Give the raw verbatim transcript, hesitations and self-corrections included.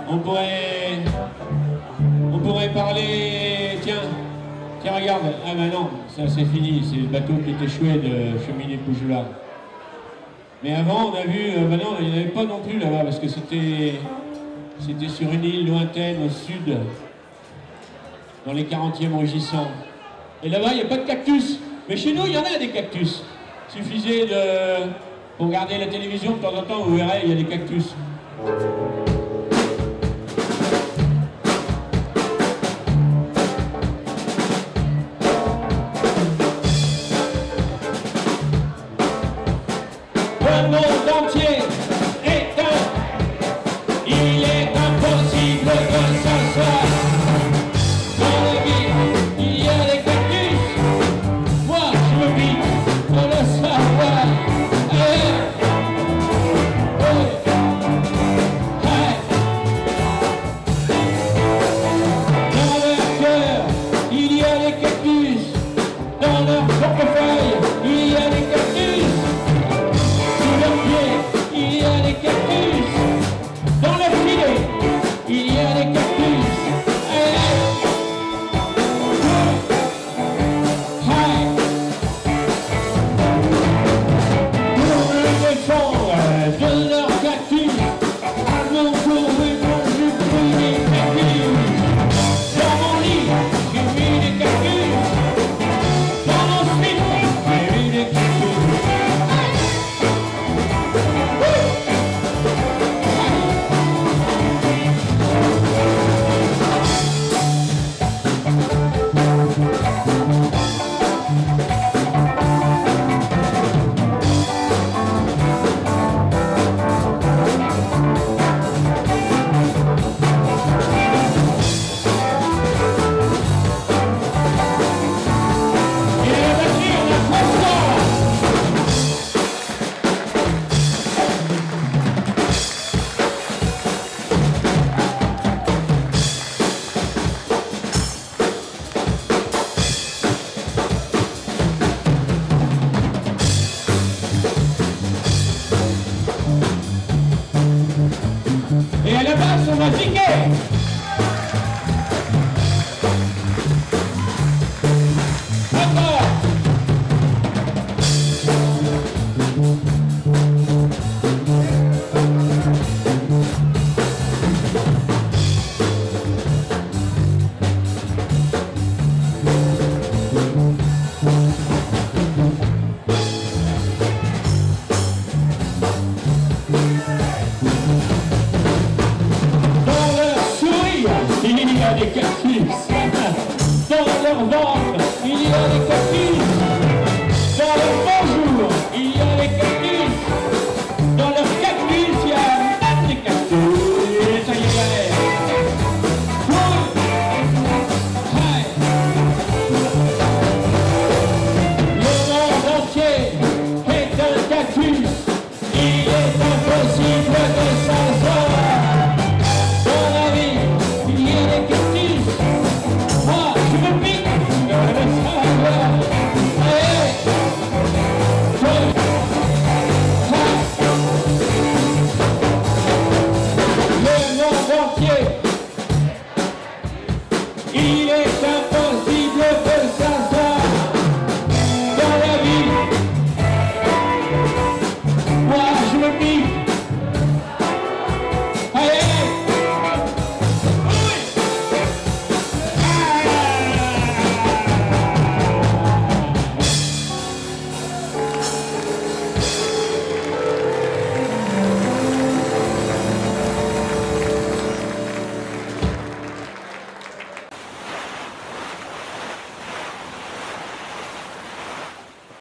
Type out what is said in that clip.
On pourrait... On pourrait parler... Tiens, tiens, regarde. Ah ben non, ça c'est fini. C'est le bateau qui est échoué de Cheminée de Boujoula. Mais avant, on a vu... Euh, ben non, il n'y en avait pas non plus là-bas, parce que c'était... C'était sur une île lointaine au sud, dans les quarantièmes rugissants. Et là-bas, il n'y a pas de cactus. Mais chez nous, il y en a des cactus. Il suffisait de... Pour regarder la télévision, de temps en temps, vous verrez, il y a des cactus. Le monde entier est un... Il est impossible que ça soit. Dans la ville, il y a des cactus. Moi, je me pique pour le savoir. Allez. Allez. Allez. Dans leur cœur, il y a des cactus. Dans leur portefeuille, il y a des cactus. Sous leurs pieds, il y a des cactus. Dans le filet, il y a des cactus. Hey, hey. Pour me défendre de leurs cactus, à mon tour de mon j'ai pris des cactus. Dans mon lit, j'ai mis des cactus. Dans mon slip, j'ai mis des cactus. Et à la base, on va piquer. Encore. Il y a des cactus. Dans leur ventre, il y a des cactus. Dans leur bonjour, il y a des cactus. Dans leur cactus, il y a même des cactus. Ça y est. Hey. Le monde entier est un cactus. Il est impossible que ça soit. Il est